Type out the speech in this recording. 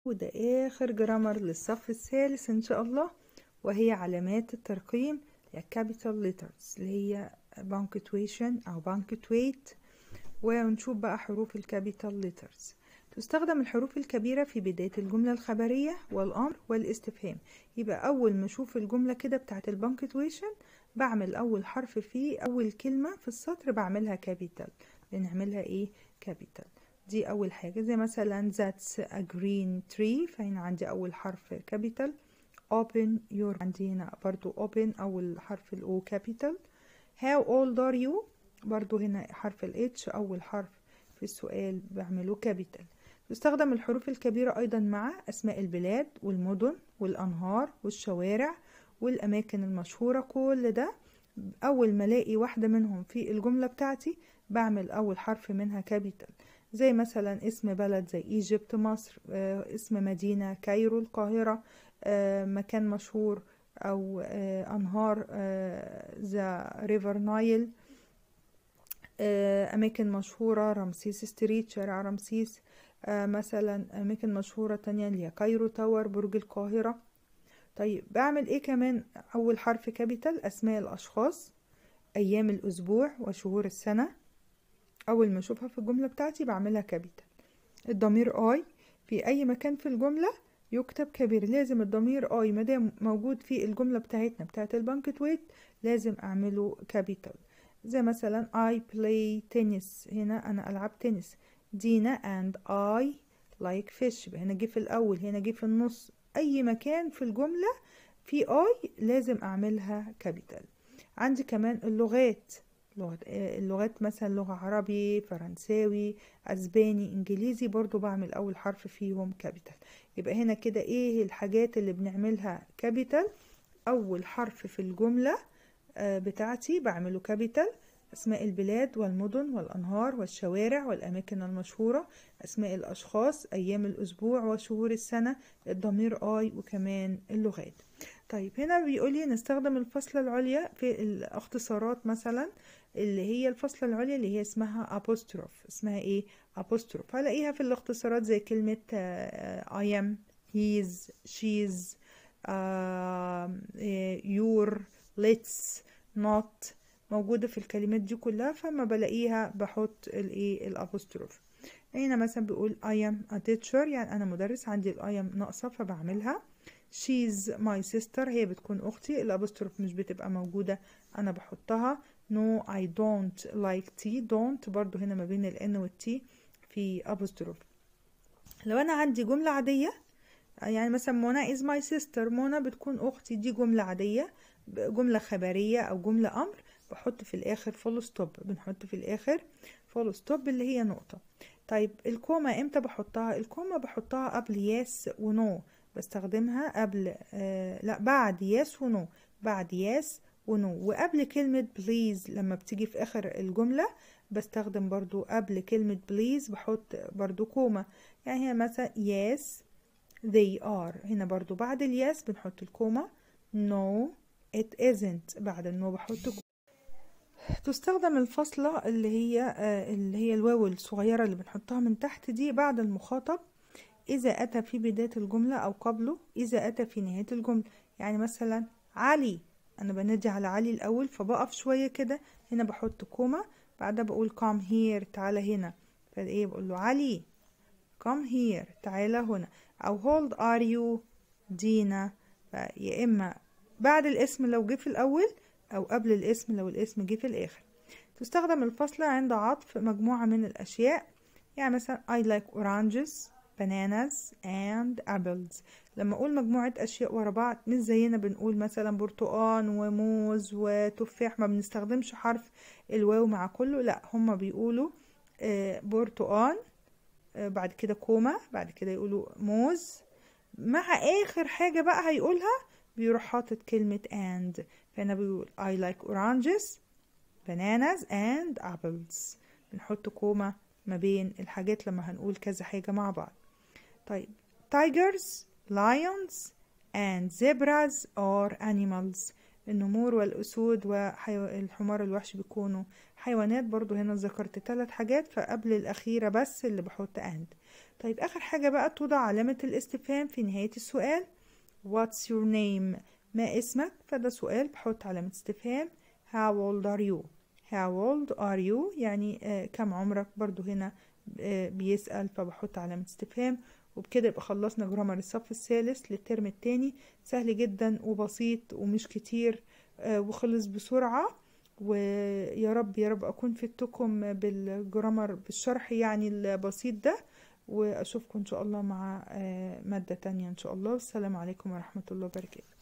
وده آخر جرامر للصف الثالث إن شاء الله، وهي علامات الترقيم capital letters اللي هي punctuation أو punctuate. ونشوف بقى حروف الكابيتال letters. تستخدم الحروف الكبيرة في بداية الجملة الخبرية والأمر والاستفهام. يبقى أول ما أشوف الجملة كده بتاعت البنكتويشن بعمل أول حرف فيه أول كلمة في السطر بعملها كابيتال، بنعملها إيه؟ كابيتال. دي أول حاجة، زي مثلا that's a green tree، فهنا عندي أول حرف كابيتال. open your، عندي هنا برضو open أول حرف الأو كابيتال. how old are you، برضو هنا حرف ال H أول حرف في السؤال بعمله كابيتال. تستخدم الحروف الكبيرة أيضا مع أسماء البلاد والمدن والأنهار والشوارع والأماكن المشهورة. كل ده أول ما ألاقي واحدة منهم في الجملة بتاعتي بعمل أول حرف منها كابيتال. زي مثلا اسم بلد زي ايجيبت مصر، اسم مدينة كايرو القاهرة، مكان مشهور أو أنهار ذا ريفر نايل، أماكن مشهورة رمسيس ستريت شارع رمسيس، مثلا أماكن مشهورة تانية اللي هي كايرو تاور برج القاهرة. طيب بعمل ايه كمان؟ أول حرف كابيتال أسماء الأشخاص، أيام الأسبوع وشهور السنة، أول ما أشوفها في الجملة بتاعتي بعملها كابيتال. الضمير I في أي مكان في الجملة يكتب كبير، لازم الضمير I مادام موجود في الجملة بتاعتنا بتاعت البنكتويت لازم أعمله كابيتال. زي مثلا I play tennis، هنا أنا ألعب تنس. دينا and I like fish، هنا جه في الأول هنا جه في النص، أي مكان في الجملة في I لازم أعملها كابيتال. عندي كمان اللغات، اللغات مثلا لغة عربي فرنساوي اسباني انجليزي، برضو بعمل اول حرف فيهم كابيتال. يبقى هنا كده ايه الحاجات اللي بنعملها كابيتال؟ اول حرف في الجملة بتاعتي بعمله كابيتال، اسماء البلاد والمدن والانهار والشوارع والاماكن المشهورة، اسماء الاشخاص، ايام الاسبوع وشهور السنة، الضمير I، وكمان اللغات. طيب هنا بيقولي نستخدم الفصلة العليا في الاختصارات، مثلا اللي هي الفصلة العليا اللي هي اسمها apostrophe. اسمها ايه؟ apostrophe. هلاقيها في الاختصارات زي كلمة I am، he's، she's، your، let's، not، موجودة في الكلمات دي كلها، فما بلاقيها بحط الايه الابوستروف. هنا مثلا بيقول I am a teacher، يعني انا مدرس، عندي ال I am ناقصة فبعملها. she's my sister، هي بتكون اختي، الابوستروف مش بتبقى موجودة انا بحطها. no I don't like tea، don't برضو هنا ما بين ال N وال T في apostrophe. لو انا عندي جملة عادية، يعني مثلا منى is my sister، منى بتكون اختي، دي جملة عادية، جملة خبرية او جملة امر، بحط في الاخر فول ستوب، بنحط في الاخر فول ستوب اللي هي نقطة. طيب الكوما امتى بحطها؟ الكوما بحطها قبل يس ونو، بستخدمها قبل لا بعد يس ونو، بعد يس ونو، وقبل كلمة بليز لما بتيجي في اخر الجملة بستخدم برضو قبل كلمة بليز بحط برضو كوما. يعني هي مثلا yes they are، هنا برضو بعد الياس بنحط الكوما. no it isn't، بعد النو بحط كوما. تستخدم الفاصلة اللي هي الواو الصغيرة اللي بنحطها من تحت دي بعد المخاطب، إذا أتى في بداية الجملة أو قبله، إذا أتى في نهاية الجملة. يعني مثلا علي، أنا بنادي على علي الأول فبقف شوية كده، هنا بحط كوما، بعدها بقول come here، تعالى هنا، فإيه بقول له علي come here، تعالى هنا. أو hold are you دينا، يا إما بعد الاسم لو جه في الأول أو قبل الاسم لو الاسم جه في الآخر. تستخدم الفاصلة عند عطف مجموعة من الأشياء، يعني مثلا I like oranges bananas and apples. لما أقول مجموعة أشياء ورا بعض مش زينا بنقول مثلا برتقان وموز وتفاح، ما بنستخدمش حرف الواو مع كله، لا هما بيقولوا برتقان، بعد كده كوما، بعد كده يقولوا موز، مع آخر حاجة بقى هيقولها بيروح حاطط كلمة and. فهنا بيقول I like oranges bananas and apples، بنحط كوما ما بين الحاجات لما هنقول كذا حاجة مع بعض. طيب tigers lions and zebras are animals، النمور والأسود والحمار الوحش بيكونوا حيوانات. برضو هنا ذكرت 3 حاجات، فقبل الأخيرة بس اللي بحط and. طيب آخر حاجة بقى توضع علامة الاستفهام في نهاية السؤال. What's your name؟ ما اسمك؟ فده سؤال بحط علامة استفهام. How old are you؟ How old are you؟ يعني كم عمرك؟ برضو هنا بيسأل فبحط علامة استفهام. وبكده يبقى خلصنا جرامر الصف الثالث للترم التاني. سهل جدا وبسيط ومش كتير وخلص بسرعة. ويا رب يا رب أكون فدتكم بالجرامر بالشرح يعني البسيط ده. وأشوفكم إن شاء الله مع مادة تانية إن شاء الله. والسلام عليكم ورحمة الله وبركاته.